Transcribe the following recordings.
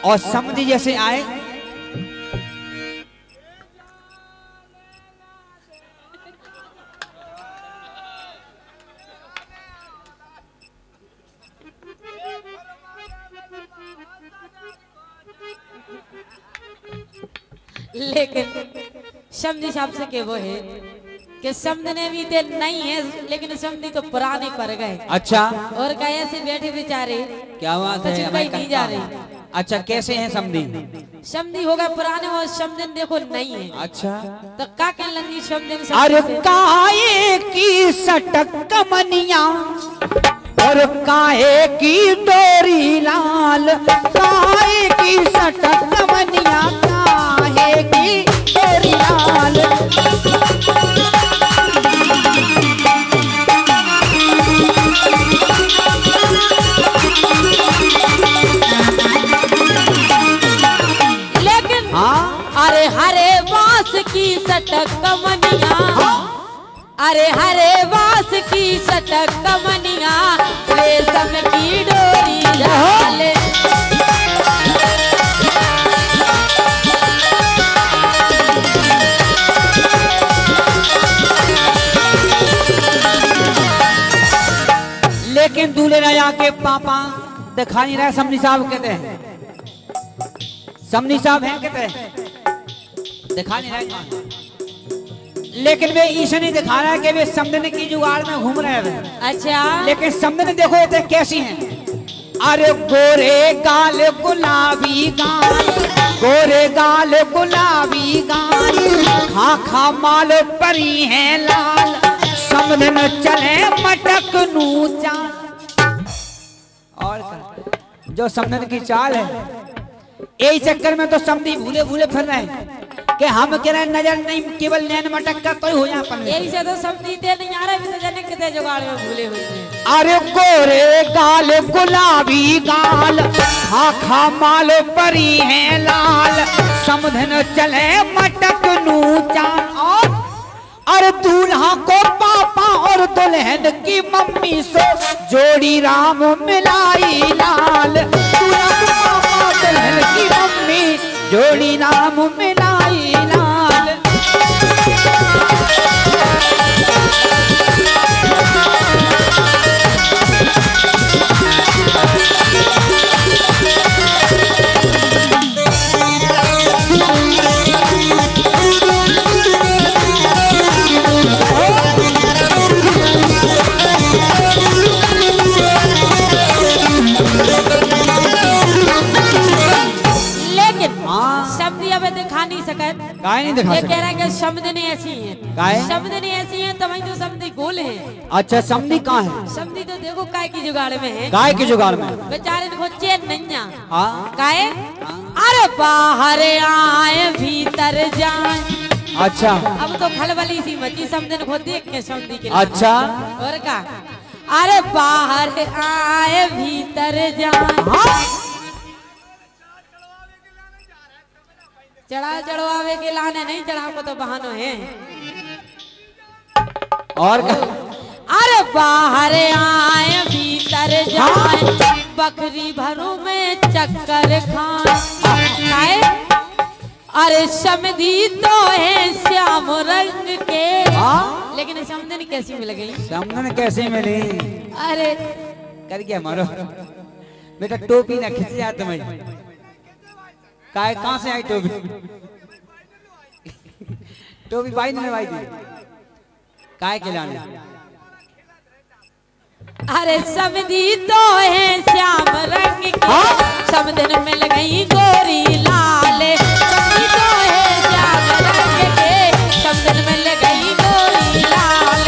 और समधी जैसे आए लेकिन समझी साहब से के वो है कि समझने भी दे नहीं है, लेकिन समझी तो पुराने पर गए। अच्छा, और कहे से बैठे बेचारे क्या बात है, कहीं नहीं जा रहे। अच्छा, कैसे हैं समधी? समधी होगा पुराने और समझन देखो नहीं है। अच्छा, तो का कह लगी समझन? अरे काहे की सटक कमनिया और काहे की डोरी लाल, काहे की सटक कमनिया, काहे की डोरी लाल। लेकिन अरे हरे बांस की सटक कमनिया, अरे हरे बांस की सटक कमनिया, रेशम की डोरी डाले। लेकिन दूल्हे राजा के पापा दिखा नहीं रहे। समधी साहब कहते हैं, समधी साहब हैं कहते हैं, दिखा नहीं रहे। लेकिन वे इसे नहीं दिखा रहा है कि वे समझने की जुगाड़ में घूम रहे हैं। अच्छा, लेकिन समझने देखो ये कैसी हैं। अरे गोरे गाल गुलाबी गाल, गोरे गाल गुलाबी गाल, खा खा माल परी है लाल, समझन चले मटक नू चाल। और जो समझन की चाल है, यही चक्कर में तो समधी भूले भूले फिर रहे हैं कि हम कह रहे नजर नहीं, केवल नैन मटक का तो ही हो जाए अपन। यही से तो समझी दे नहीं आ रहा, तो जाने कितने जुगाड़ में भूले हुए हैं। अरे गोरे गाल गुलाबी गाल, खा खा माल परी है लाल, समझन चले मटक नू चाल। और अरे दूल्हा को पापा और दुल्हन की मम्मी से जोड़ी राम मिलाई लाल, दूल्हा को पापा दुल्हन की मम्मी जोड़ी राम मिलाई लाल। गाय नहीं दिखा सकते। कह रहा है कि समझने ऐसी है, गाय समझने ऐसी है, तभी तो समझी गोल है। अच्छा, समझी कहाँ है? समझी तो देखो काय की जुगाड़ में है। गाय की जुगाड़ में बेचारे को चैन नहीं। गाय अरे बाहर आए भीतर जाए। अच्छा, अब तो खलबली सी मची समझन को देख के समझी के। अच्छा, और का अरे बाहर आए भीतर जाए, चढ़ा चढ़वावे के लाने नहीं, चढ़ा को तो बहानो है। और अरे बाहर आए भीतर जाए, बकरी भरू में चक्कर खाए। अरे समधी तो है श्याम रंग के। लेकिन समझन कैसी मिल गई? समझन कैसे मिली? अरे कर क्या मारो बेटा, टोपी ना खिंच जा तुम्हें। काय कहाँ से आई टोपी? टोपी भाई ने भाई दी काय के लाने? अरे समधी तो है श्याम रंग के, समझन मिल गई गोरी लाल। समधी तो है श्याम रंग के, समझन मिल गई गोरी लाल।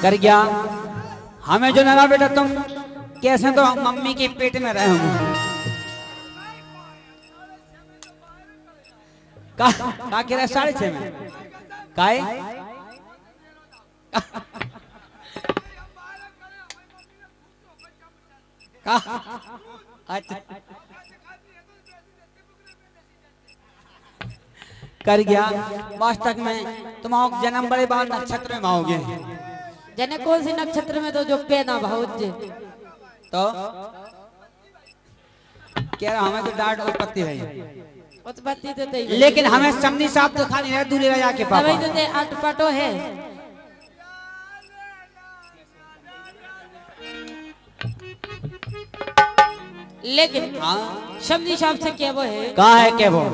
कर गया। हमें जो लगा बेटा तुम कैसे तो मम्मी के पेट में रहे होंगे। का कह रहा है 6:30 में काहे अच्छा कर गया। वास्तव में तुम आओ जन्म बड़े बार नक्षत्र में आओगे। जने कौन सी नक्षत्र में तो जो पेना भाउज तो कह रहा हमें तो डांट उत्पत्ति है उत्पत्ति तो तई, लेकिन हमें समनी साहब तो खाली है दूल्हे राजा के पापा तभी तो ते अटपटो है। लेकिन हाँ शब्दी साहब से क्या वो है कहा है क्या वो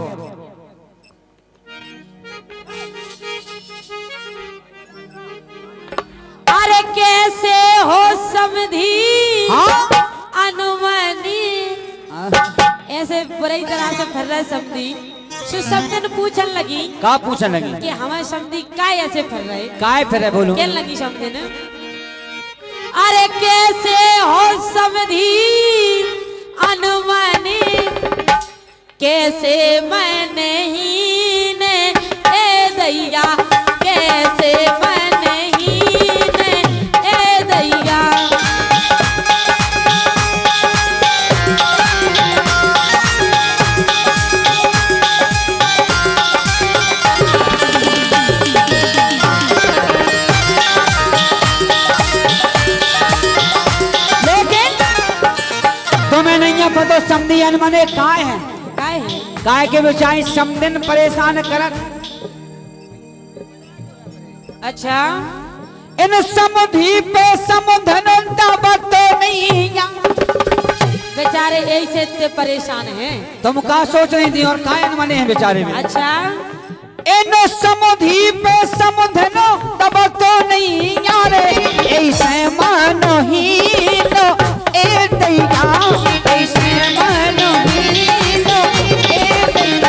अरे कैसे हो समधी हाँ? अनुमानी ऐसे बुरी तरह से फिर रहे समधी। समधी पूछन लगी का पूछन लगी कि हमारे समधी का ऐसे फिर रहे काय फिर है बोलो क्या लगी समधी ने अरे कैसे हो समधी अनुमानी कैसे मैं नहीं ने ए दैया कैसे मैं नहीं ने ए दैया तुम्हें नहीं पता समधी अनमने काय है काय है काय के बेचारी समदिन परेशान करत। अच्छा इन समधी पे समधन दावत नहीं बेचारे ऐसे इतने परेशान हैं। तुम का सोच रही थी और काय अनमने हैं बेचारे में। अच्छा इन समधी पे समधन दावत नहीं यारे ऐसे मानो ही लो ए दैया ऐसे मानो ही लो ए दैया।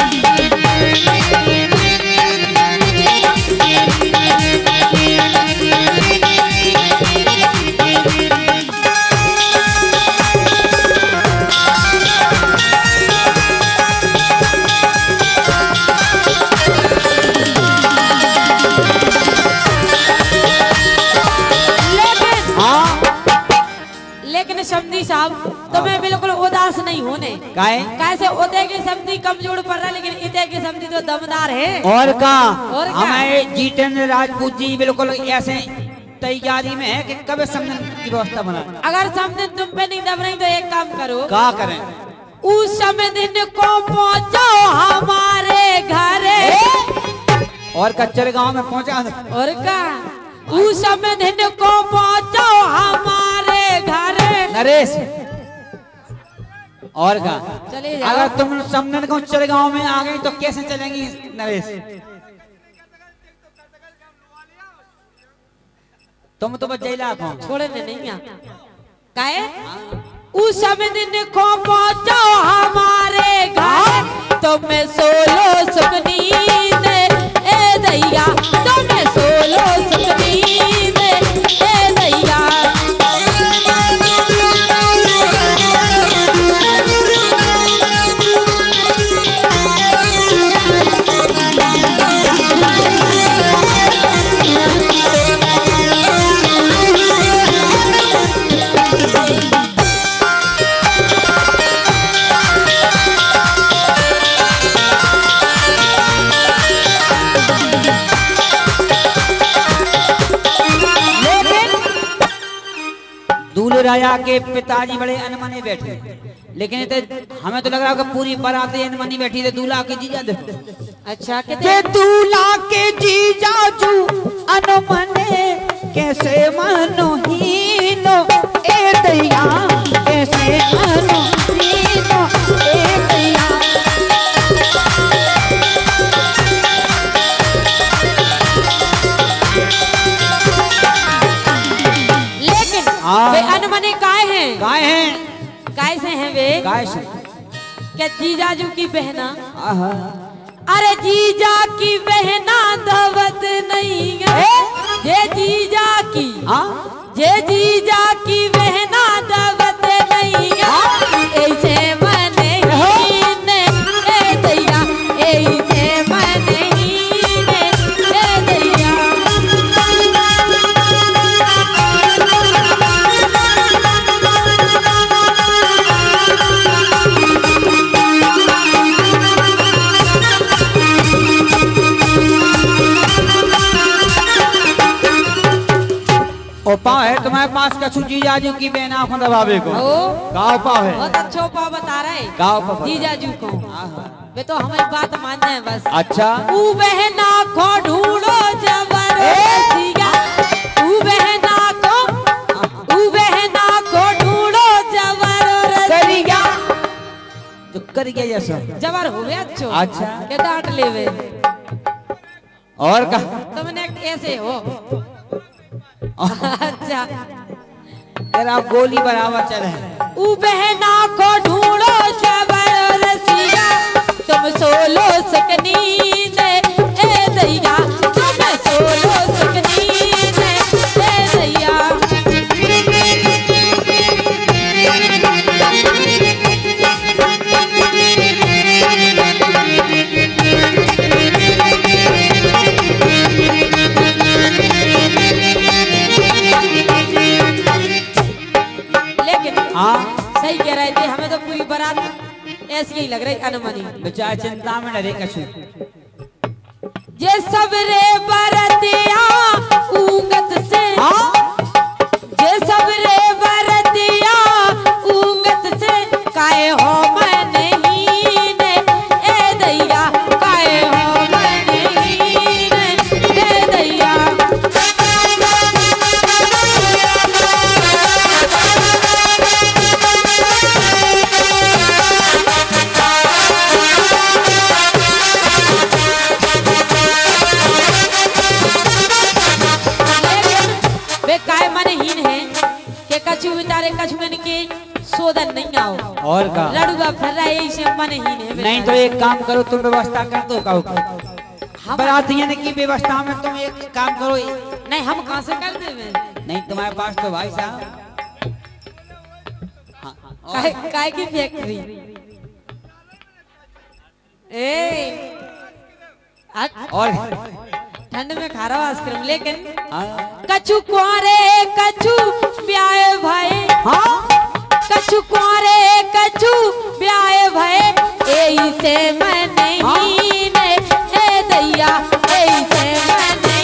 लेकिन समधी साहब तुम्हें बिल्कुल उदास नहीं होने काहे कैसे उदय की समधी कमजोर पड़ रहा है लेकिन इदय की समधी तो दमदार है। और का और क्या? हमारे जितेंद्र राजपूत जी बिल्कुल ऐसे तैयारी में है कि कब समझन की व्यवस्था बना। अगर समधी तुम पे नहीं दब रही तो एक काम करो का करें उस समय दिन को पहुंचो हमारे घरे और कच्चर गांव में पहुंचा दो। और का उस समय दिन को पहुंचो हमारे घरे नरेश और का चले जाओ। अगर तुम समनन को चरगांव में आ गई तो कैसे चलेंगी नरेश। तुम तो बच जैला पहुंच छोड़े में नहीं आ काहे उस समय दिन को पहुंचो हमारे घर तो मैं सोलो सुकनी दे ए दैया तो मैं सोलो सुकनी दे ए दैया दूल्हे राजा के पिताजी बड़े अनमने बैठे लेकिन हमें तो लग रहा है कि पूरी बारात अनमनी बैठी थे दूल्हा के जीजा देखो। अच्छा के दूल्हा के जीजा जू अनमने कैसे मानो ही लो ए दैया कैसे मानो ही लो ए दैया। वे अनमने काय हैं गाय हैं काय से हैं वे गाय से क्या जीजाजू की बहना अरे जीजा की बहना दावत नहीं है ये जीजा की तुम्हारे पास कछु जीजाजू की बेना को दबावे को ओ गाँव पाव है। बहुत अच्छो पाव बता रहे गाँव पाव जीजाजू को। वे तो हमारी बात मान जाए बस। अच्छा ऊ बहना को ढूंढो जबरदस्तिया, ऊ बहना को ढूंढो जबरदस्तिया। जो कर गया जैसा जबर हो गया अच्छो। अच्छा के डांट लेवे और का तुमने ऐसे हो। अच्छा तेरा गोली बराबर चले। ऊ बहना को ढूंढो जबरदस्तिया, तुम सोलो सकनी ने ए दैया, तुम सोलो सकनी ने ए दैया। सही कह रहे थे, हमें तो पूरी बारात ऐसी ही लग रही अनमनी। बेचारा चिंता में डरे कछु। ये सबरे बरतिया ऊंगत से, ये सबरे बरतिया ऊंगत से, काहे हो मैं नहीं ने ए दैया, काहे हो मैं नहीं ने ए दैया। कछु बेचारे कछु मन के सोदन नहीं आओ और का लड़ुआ फिर रहे इसे मन ही नहीं तो एक काम करो तुम व्यवस्था कर दो काऊ बरातियन की व्यवस्था में तुम एक काम करो। नहीं हम कहां से कर देवे। नहीं तुम्हारे पास तो भाई साहब काय की फैक्ट्री ए और ठंड में खा रहा आइसक्रीम लेकिन कछु कुआरे कछु ब्याह भय, कछु कुआरे कछु ब्याह भय, ऐसे मैं नहीं ने ए दैया, ऐसे मैं